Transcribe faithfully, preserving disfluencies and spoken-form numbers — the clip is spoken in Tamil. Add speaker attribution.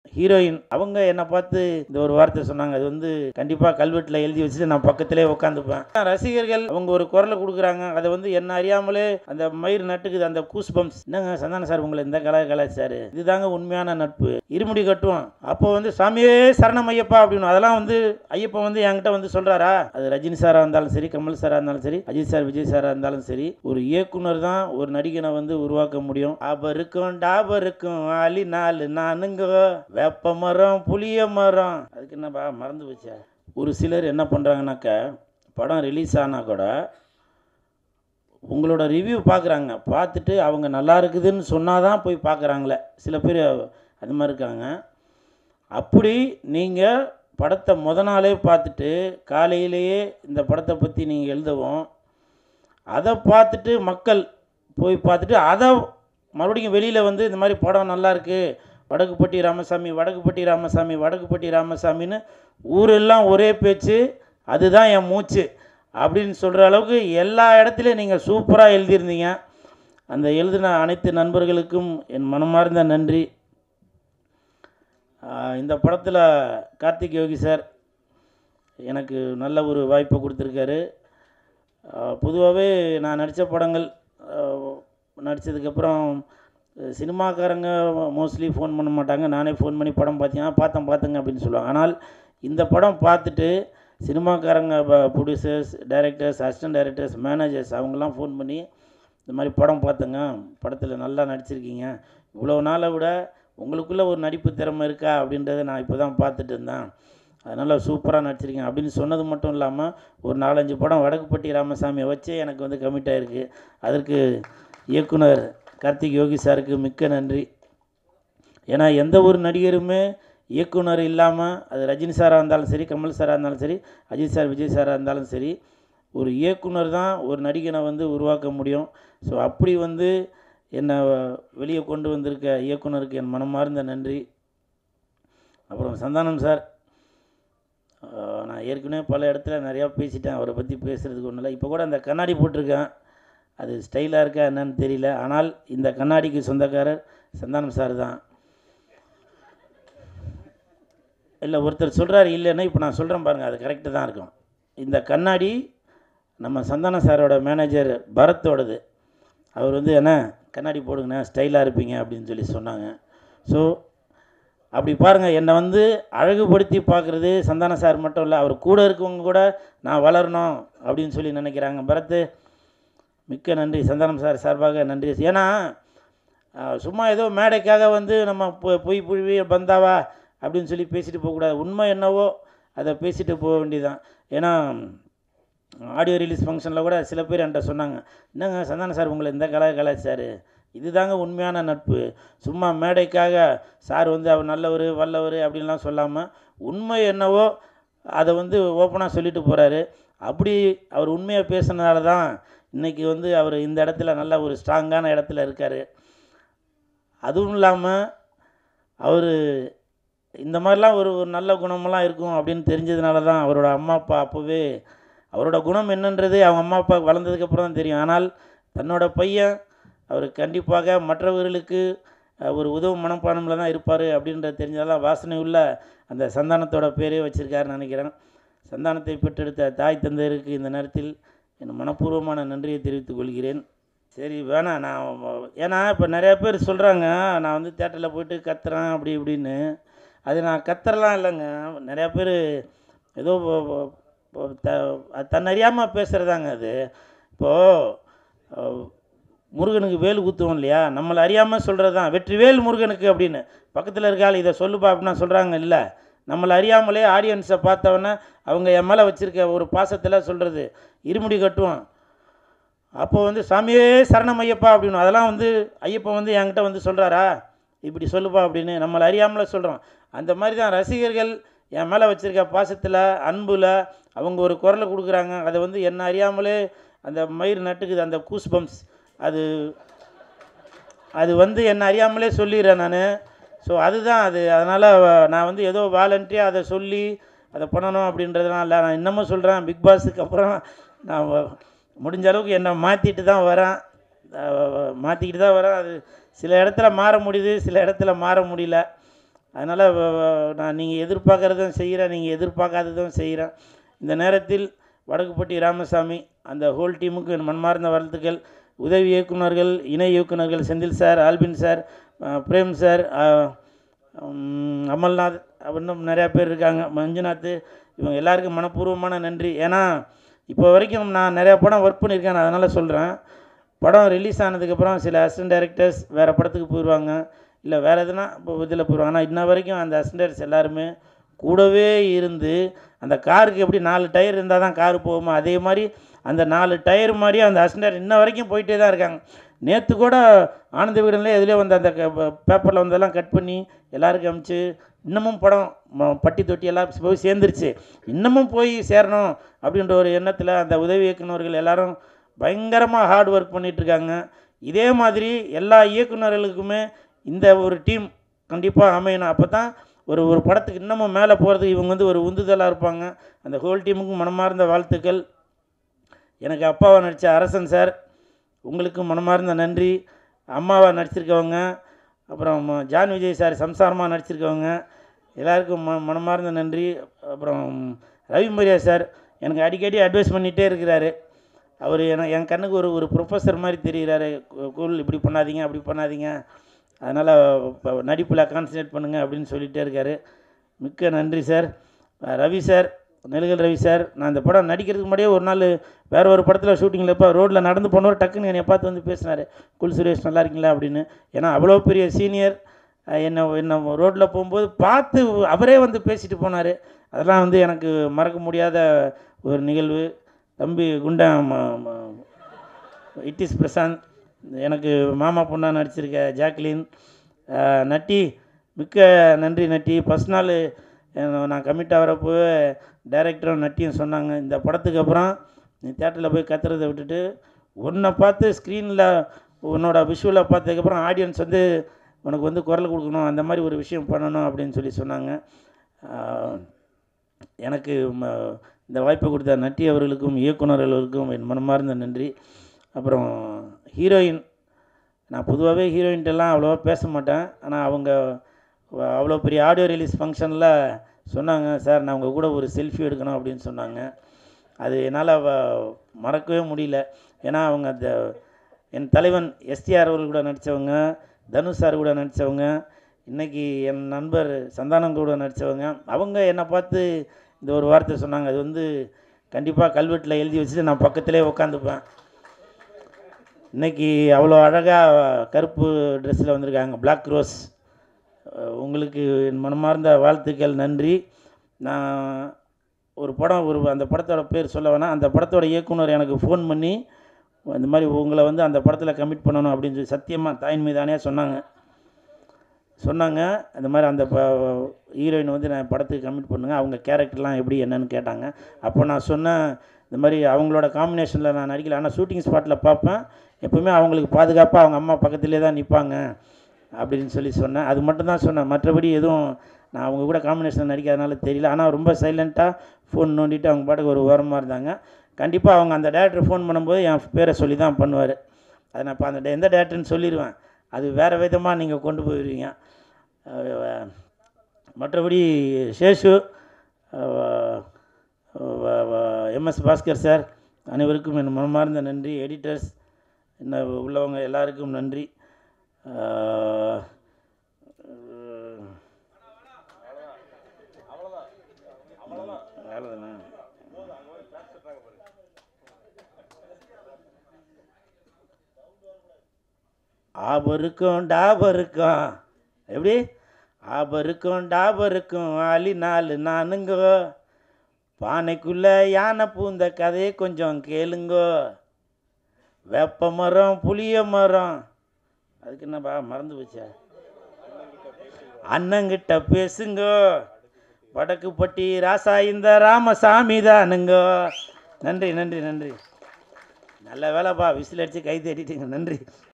Speaker 1: ஹீரோயின் அவங்க என்னை பார்த்து இந்த ஒரு வார்த்தை சொன்னாங்க. அது வந்து கண்டிப்பாக கல்வெட்டில் எழுதி வச்சுட்டு நான் பக்கத்திலே உட்காந்துப்பேன். ரசிகர்கள் அவங்க ஒரு குரலை கொடுக்குறாங்க, அதை வந்து என்ன அறியாமலே அந்த மயிர் நட்டுக்குது, அந்த கூஸ் பம்ப்ஸ். என்னங்க சந்தான சார் உங்களை இந்த கலா கலாச்சார், இதுதாங்க உண்மையான நட்பு. இருமுடி கட்டுவோம், அப்போ வந்து சாமியே சரணம் ஐயப்பா அப்படின்னு. அதெல்லாம் வந்து ஐயப்பா வந்து என்கிட்ட வந்து சொல்கிறாரா? அது ரஜினி சாராக இருந்தாலும் சரி, கமல் சாராக இருந்தாலும் சரி, அஜித் சார் விஜய் சாராக இருந்தாலும் சரி, ஒரு இயக்குனர் தான் ஒரு நடிகனை வந்து உருவாக்க முடியும். ஆபருக்கும் டாபருக்கும் அலி நாலு நானுங்க வேப்ப மரம் புளிய மரம். அதுக்கு என்னப்பா மறந்து போச்சா? ஒரு சிலர் என்ன பண்ணுறாங்கனாக்கா, படம் ரிலீஸ் ஆனால் கூட உங்களோட ரிவ்யூ பார்க்குறாங்க, பார்த்துட்டு அவங்க நல்லா இருக்குதுன்னு சொன்னால் தான் போய் பார்க்குறாங்களே. சில பேர் அது மாதிரி இருக்காங்க. அப்படி நீங்கள் படத்தை முத நாளே பார்த்துட்டு காலையிலேயே இந்த படத்தை பற்றி நீங்கள் எழுதவும், அதை பார்த்துட்டு மக்கள் போய் பார்த்துட்டு அதை மறுபடியும் வெளியில் வந்து இந்த மாதிரி படம் நல்லாயிருக்கு, வடக்குப்பட்டி ராமசாமி வடக்குப்பட்டி ராமசாமி வடக்குப்பட்டி ராமசாமின்னு ஊரெல்லாம் ஒரே பேச்சு, அதுதான் என் மூச்சு அப்படின்னு சொல்கிற அளவுக்கு எல்லா இடத்துலையும் நீங்கள் சூப்பராக எழுதியிருந்தீங்க. அந்த எழுதின அனைத்து நண்பர்களுக்கும் என் மனமார்ந்த நன்றி. இந்த படத்தில் கார்த்திக் யோகி சார் எனக்கு நல்ல ஒரு வாய்ப்பை கொடுத்துருக்காரு. பொதுவாகவே நான் நடித்த படங்கள் நடித்ததுக்கப்புறம் சினிமாக்காரங்க மோஸ்ட்லி ஃபோன் பண்ண மாட்டாங்க, நானே ஃபோன் பண்ணி படம் பார்த்தீங்கன்னா பார்த்தேன் பார்த்துங்க அப்படின்னு சொல்லுவாங்க. ஆனால் இந்த படம் பார்த்துட்டு சினிமாக்காரங்க producers, directors, assistant directors, managers அவங்கெல்லாம் ஃபோன் பண்ணி இந்த மாதிரி படம் பார்த்துங்க, படத்தில் நல்லா நடிச்சிருக்கீங்க, இவ்வளோ நாளை விட உங்களுக்குள்ளே ஒரு நடிப்பு திறமை இருக்கா அப்படின்றத நான் இப்போ தான் பார்த்துட்டு இருந்தேன், அதனால் சூப்பராக நடிச்சிருக்கீங்க அப்படின்னு சொன்னது மட்டும் இல்லாமல் ஒரு நாலஞ்சு படம் வடக்குப்பட்டி ராமசாமியை வச்சு எனக்கு வந்து கமிட் ஆகிருக்கு. அதற்கு இயக்குனர் கார்த்திக் யோகி சாருக்கு மிக்க நன்றி. ஏன்னா எந்த ஒரு நடிகருமே இயக்குனர் இல்லாமல், அது ரஜினி சாராக இருந்தாலும் சரி, கமல் சாராக இருந்தாலும் சரி, அஜித் சார் விஜய் சாராக இருந்தாலும் சரி, ஒரு இயக்குனர் தான் ஒரு நடிகனை வந்து உருவாக்க முடியும். ஸோ அப்படி வந்து என்னை வெளியே கொண்டு வந்திருக்க இயக்குனருக்கு என் மனமார்ந்த நன்றி. அப்புறம் சந்தானம் சார், நான் ஏற்கனவே பல இடத்துல நிறையா பேசிட்டேன், அவரை பற்றி பேசுகிறதுக்கு ஒன்றும் இல்லை. இப்போ கூட அந்த கண்ணாடி போட்டிருக்கேன், அது ஸ்டைலாக இருக்கா என்னன்னு தெரியல, ஆனால் இந்த கண்ணாடிக்கு சொந்தக்காரர் சந்தானம் சார் தான். இல்லை ஒருத்தர் சொல்கிறார் இல்லைன்னா, இப்போ நான் சொல்கிறேன் பாருங்கள், அது கரெக்டு தான் இருக்கும். இந்த கண்ணாடி நம்ம சந்தானம் சாரோட மேனேஜர் பரத்தோடது. அவர் வந்து என்ன கண்ணாடி போடுங்கண்ணே ஸ்டைலாக இருப்பீங்க அப்படின்னு சொல்லி சொன்னாங்க. ஸோ அப்படி பாருங்கள், என்னை வந்து அழகுபடுத்தி பார்க்குறது சந்தான சார் மட்டும் இல்லை, அவர் கூட இருக்கவங்க கூட நான் வளரணும் அப்படின்னு சொல்லி நினைக்கிறாங்க. பரத்து மிக்க நன்றி, சந்தானம் சார் சார்பாக நன்றி. ஏன்னா சும்மா ஏதோ மேடைக்காக வந்து நம்ம பொய் புழுவி பந்தாவா அப்படின்னு சொல்லி பேசிட்டு போகக்கூடாது. உண்மை என்னவோ அதை பேசிட்டு போக வேண்டியதுதான். ஏன்னா ஆடியோ ரிலீஸ் ஃபங்க்ஷனில் கூட சில பேர் என்கிட்ட சொன்னாங்க, என்னங்க சந்தான சார் உங்களை இந்த கலா கலாச்சார், இதுதாங்க உண்மையான நட்பு. சும்மா மேடைக்காக சார் வந்து அவர் நல்லவர் வல்லவர் அப்படின்லாம் சொல்லாமல் உண்மை என்னவோ அதை வந்து ஓப்பனாக சொல்லிட்டு போகிறாரு. அப்படி அவர் உண்மையாக பேசுனதால தான் இன்றைக்கி வந்து அவர் இந்த இடத்துல நல்ல ஒரு ஸ்ட்ராங்கான இடத்துல இருக்கார். அதுவும் இல்லாமல் அவர் இந்த மாதிரிலாம் ஒரு ஒரு நல்ல குணமெல்லாம் இருக்கும் அப்படின்னு தெரிஞ்சதுனால தான் அவரோட அம்மா அப்பா அப்போவே அவரோட குணம் என்னன்றது அவங்க அம்மா அப்பா வளர்ந்ததுக்கப்புறம் தான் தெரியும். ஆனால் தன்னோட பையன் அவர் கண்டிப்பாக மற்றவர்களுக்கு ஒரு உதவும் மனப்பான்மையில் தான் இருப்பார் அப்படின்றது தெரிஞ்சதெல்லாம் வாசனை உள்ள அந்த சந்தானத்தோட பேரே வச்சுருக்காருன்னு நினைக்கிறேன். சந்தானத்தை பெற்றெடுத்த தாய் தந்தையருக்கு இந்த நேரத்தில் என் மனப்பூர்வமான நன்றியை தெரிவித்துக் கொள்கிறேன். சரி வேணாம், நான் ஏன்னா இப்போ நிறையா பேர் சொல்கிறாங்க நான் வந்து தேட்டரில் போய்ட்டு கத்துறேன் அப்படி இப்படின்னு. அது நான் கத்துறலாம் இல்லைங்க, நிறையா பேர் ஏதோ த தன்னறியாமல் பேசுகிறதாங்க அது. இப்போது முருகனுக்கு வேல் குத்துவோம் இல்லையா, நம்மளை அறியாமல் சொல்கிறது தான் வெற்றிவேல் முருகனுக்கு அப்படின்னு. பக்கத்தில் இருக்காள் இதை சொல்லுப்பா அப்படின்னா சொல்கிறாங்க, இல்லை நம்மளை அறியாமலே ஆடியன்ஸை பார்த்தவொன்னே அவங்க என் மேலே வச்சுருக்க ஒரு பாசத்தில் சொல்கிறது. இருமுடி கட்டுவோம், அப்போ வந்து சாமியே சரணம் ஐயப்பா அப்படின்னு. அதெல்லாம் வந்து ஐயப்பா வந்து என்கிட்ட வந்து சொல்கிறாரா இப்படி சொல்லுப்பா அப்படின்னு, நம்மளை அறியாமலே சொல்கிறோம். அந்த மாதிரி தான் ரசிகர்கள் என் மேலே வச்சுருக்க பாசத்தில் அன்பில் அவங்க ஒரு குரலை கொடுக்குறாங்க, அதை வந்து என்ன அறியாமலே அந்த மயிர் நட்டுக்குது, அந்த கூஸ் பம்ப்ஸ், அது அது வந்து என்ன அறியாமலே சொல்லிடுறேன் நான். ஸோ அதுதான் அது. அதனால் நான் வந்து ஏதோ வாலண்டியாக அதை சொல்லி அதை பண்ணணும் அப்படின்றதுலாம் இல்லை. நான் இன்னமும் சொல்கிறேன், பிக் பாஸுக்கு அப்புறம் நான் முடிஞ்ச அளவுக்கு என்னை மாற்றிட்டு தான் வரேன் மாற்றிக்கிட்டு தான் வரேன் அது சில இடத்துல மாற முடியுது, சில இடத்துல மாற முடியல. அதனால் நான் நீங்கள் எதிர்பார்க்குறதும் செய்கிறேன், நீங்கள் எதிர்பார்க்காததும் செய்கிறேன். இந்த நேரத்தில் வடக்குப்பட்டி ராமசாமி அந்த ஹோல் டீமுக்கு என் மனமார்ந்த வாழ்த்துக்கள். உதவி இயக்குநர்கள், இணை இயக்குநர்கள் Senthil sir, Albin sir, Prem sir, Amalnath, இன்னும் நிறையா பேர் இருக்காங்க, மஞ்சுநாத், இவங்க எல்லாருக்கும் மனப்பூர்வமான நன்றி. ஏன்னா இப்போ வரைக்கும் நான் நிறையா படம் ஒர்க் பண்ணியிருக்கேன், அதனால் சொல்கிறேன். படம் ரிலீஸ் ஆனதுக்கப்புறம் சில அசிஸ்டன்ட் டைரக்டர்ஸ் வேறு படத்துக்கு போயிடுவாங்க, இல்லை வேறு எதுனா இப்போ இதில் போயிடுவாங்க. ஆனால் இன்ன வரைக்கும் அந்த அசிஸ்டன்ட் டைரக்டர்ஸ் எல்லாருமே கூடவே இருந்து அந்த காருக்கு எப்படி நாலு டயர் இருந்தால் தான் காரு போகுமோ அதே மாதிரி அந்த நாலு டயர் மாதிரியே அந்த அசிஸ்டன்ட் இன்ன வரைக்கும் போயிட்டே தான் இருக்காங்க. நேற்று கூட ஆனந்த விகடனில் எதுலேயே வந்து அந்த பேப்பரில் வந்ததெல்லாம் கட் பண்ணி எல்லாருக்கும் அமிச்சு இன்னமும் படம் பட்டி தொட்டி எல்லாம் போய் சேர்ந்துருச்சு. இன்னமும் போய் சேரணும் அப்படின்ற ஒரு எண்ணத்தில் அந்த உதவி இயக்குநர்கள் எல்லோரும் பயங்கரமாக ஹார்ட் ஒர்க் பண்ணிகிட்ருக்காங்க. இதே மாதிரி எல்லா இயக்குநர்களுக்குமே இந்த ஒரு டீம் கண்டிப்பாக அமையணும். அப்போ தான் ஒரு ஒரு படத்துக்கு இன்னமும் மேலே போகிறதுக்கு இவங்க வந்து ஒரு உந்துதலாக இருப்பாங்க. அந்த ஹோல் டீமுக்கும் மனமார்ந்த வாழ்த்துக்கள். எனக்கு அப்பாவை நடித்த அரசன் சார், உங்களுக்கும் மனமார்ந்த நன்றி. அம்மாவை நடிச்சிருக்கவங்க, அப்புறம் ஜான் விஜய் சார் சம்சாரமாக நடிச்சிருக்கவங்க எல்லாருக்கும் ம மனமார்ந்த நன்றி. அப்புறம் ரவி மரியா சார் எனக்கு அடிக்கடி அட்வைஸ் பண்ணிகிட்டே இருக்கிறாரு. அவர் என என் கண்ணுக்கு ஒரு ஒரு ப்ரொஃபஸர் மாதிரி தெரிகிறாரு. கூல் இப்படி பண்ணாதீங்க, அப்படி பண்ணாதீங்க, அதனால் இப்போ நடிப்பில் கான்சன்ட்ரேட் பண்ணுங்கள் அப்படின்னு சொல்லிகிட்டே இருக்கார். மிக்க நன்றி sir. Ravi sir, Nelkal Ravi sir, நான் இந்த படம் நடிக்கிறதுக்கு முன்னாடியே ஒரு நாள் வேறு ஒரு படத்தில் ஷூட்டிங்கில் இப்போ ரோட்டில் நடந்து போனவர் டக்குன்னு என்னை பார்த்து வந்து பேசினார், குல் சுரேஷ் நல்லா இருக்கீங்களா அப்படின்னு. ஏன்னா அவ்வளோ பெரிய சீனியர், என்னை என்னை ரோட்டில் போகும்போது பார்த்து அவரே வந்து பேசிட்டு போனார். அதெல்லாம் வந்து எனக்கு மறக்க முடியாத ஒரு நிகழ்வு. தம்பி குண்டா இட் இஸ் பிரசாந்த், எனக்கு மாமா பொண்ணாக நடிச்சிருக்க ஜாக்லின், நட்டி, மிக்க நன்றி நட்டி. ஃபஸ்ட் நாள் நான் கமிட் ஆகிறப்போ டைரக்டரும் நட்டியும் சொன்னாங்க, இந்த படத்துக்கு அப்புறம் நீ தேட்டரில் போய் கத்துறதை விட்டுட்டு உன்னை பார்த்து ஸ்க்ரீனில் உன்னோட விஷுவலை பார்த்ததுக்கப்புறம் ஆடியன்ஸ் வந்து உனக்கு வந்து குரல் கொடுக்கணும், அந்த மாதிரி ஒரு விஷயம் பண்ணணும் அப்படின்னு சொல்லி சொன்னாங்க. எனக்கு இந்த வாய்ப்பை கொடுத்த நட்டி அவர்களுக்கும் இயக்குநர்களுக்கும் என் மனமார்ந்த நன்றி. அப்புறம் ஹீரோயின், நான் பொதுவாகவே ஹீரோயின்ட்டெல்லாம் அவ்வளோவா பேச மாட்டேன். ஆனால் அவங்க அவ்வளோ பெரிய ஆடியோ ரிலீஸ் ஃபங்க்ஷனில் சொன்னாங்க, சார் நான் உங்கள் கூட ஒரு செல்ஃபி எடுக்கணும் அப்படின்னு சொன்னாங்க. அது என்னால் மறக்கவே முடியல. ஏன்னா அவங்க அந்த என் தலைவன் எஸ்டிஆர் அவர்கள் கூட நடித்தவங்க, தனுஷ் சார் கூட நடித்தவங்க, இன்றைக்கி என் நண்பர் சந்தானம் கூட நடித்தவங்க. அவங்க என்னை பார்த்து இந்த ஒரு வார்த்தை சொன்னாங்க, அது வந்து கண்டிப்பாக கல்வெட்டில் எழுதி வச்சுட்டு நான் பக்கத்திலே உட்காந்துப்பேன். இன்றைக்கி அவ்வளோ அழகாக கருப்பு ட்ரெஸ்ஸில் வந்திருக்காங்க, பிளாக் ரோஸ். உங்களுக்கு என் மனமார்ந்த வாழ்த்துக்கள், நன்றி. நான் ஒரு படம், ஒரு அந்த படத்தோட பேர் சொல்ல வேணாம், அந்த படத்தோட இயக்குனர் எனக்கு ஃபோன் பண்ணி இந்த மாதிரி உங்களை வந்து அந்த படத்தில் கமிட் பண்ணணும் அப்படின்னு சொல்லி சத்தியமாக தாயின் மீதானே சொன்னாங்க சொன்னாங்க இந்த மாதிரி அந்த ப ஹீரோயின் வந்து நான் படத்துக்கு கமிட் பண்ணுங்க, அவங்க கேரக்டர்லாம் எப்படி என்னன்னு கேட்டாங்க. அப்போ நான் சொன்னேன், இந்த மாதிரி அவங்களோட காம்பினேஷனில் நான் நடிக்கல, ஆனால் ஷூட்டிங் ஸ்பாட்டில் பார்ப்பேன், எப்போவுமே அவங்களுக்கு பாதுகாப்பாக அவங்க அம்மா பக்கத்துலேயே தான் நிற்பாங்க அப்படின்னு சொல்லி சொன்னேன். அது மட்டும்தான் சொன்னேன், மற்றபடி எதுவும் நான் அவங்க கூட காம்பினேஷனில் நடிக்காதனால தெரியல. ஆனால் ரொம்ப சைலண்ட்டாக ஃபோன் நோண்டிட்டு அவங்க பாட்டுக்கு ஒரு ஓரமாக இருந்தாங்க. கண்டிப்பாக அவங்க அந்த டேரக்டர் ஃபோன் பண்ணும்போது என் பேரை சொல்லி தான் பண்ணுவார். அதை நான் இப்போ அந்த எந்த டேரக்டர்னு சொல்லிடுவேன், அது வேறு விதமாக நீங்கள் கொண்டு போயிடுவீங்க. மற்றபடி சேஷு, எம்எஸ் பாஸ்கர் சார், அனைவருக்கும் என் மனமார்ந்த நன்றி. எடிட்டர்ஸ் என்ன உள்ளவங்க எல்லாருக்கும் நன்றி. ஆபருக்கும் டாபருக்கும் எப்படி ஆபருக்கும் டாபருக்கும் ஆலி நாலு நானுங்கோ, பானைக்குள்ளே யானை பூந்த கதையை கொஞ்சம் கேளுங்கோ, வேப்ப மரம் புளிய மரம், அதுக்கு என்னப்பா மறந்து போச்சா, அண்ணங்கிட்ட பேசுங்கோ, வடக்குப்பட்டி ராசா இந்த ராமசாமி தானுங்கோ. நன்றி நன்றி நன்றி. நல்ல வேலைப்பா, விசில் அடித்து கை தேடிட்டீங்க, நன்றி.